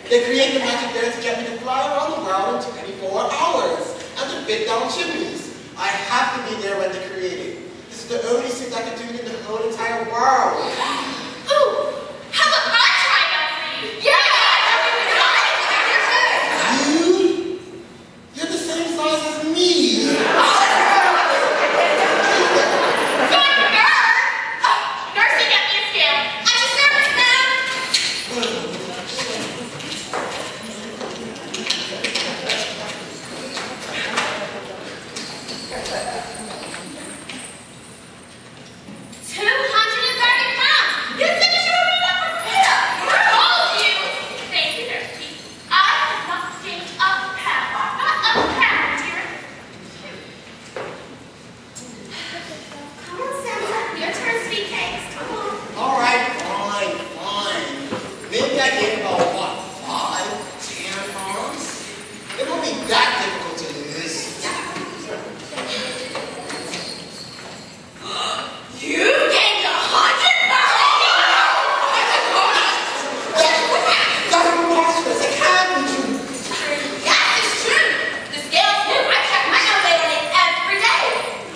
They create the magic dance to get me to fly around the world in 24 hours and to fit down chimneys. I have to be there when they create it. This is the only thing I can do in the whole entire world. Ooh, how about I try it out for you? Yeah! You? You're the same size as me. You're a nerd! Oh, nursing at me a scale. I just nervous, man. 230 pounds! You think you were being up for Peter? I told you! Thank you, Nursey. I have not gained a pound. Not a pound, dear. Come on, Santa. Your turn, sweet cakes. Come on. All right, fine. Maybe I gained about, what, 5, 10 pounds? It won't be that difficult to lose. You gained 100 pounds! That's preposterous. It can't be true. Yes, it's true. The scale's new. I check my own weight on it every day.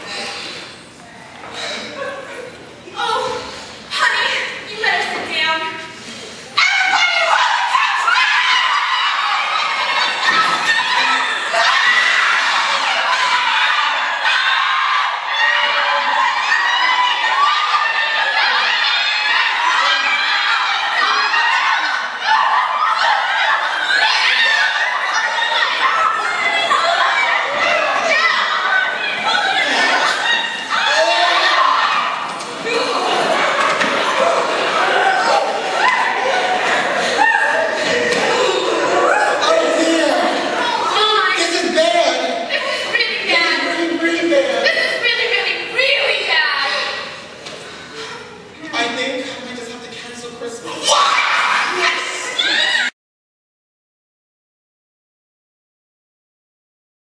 Oh, honey, you better sit down. Everybody roll the country! Oh dear, this is bad. This is really bad. Really bad. This is really, really, really bad. I think I might just have to cancel Christmas. What?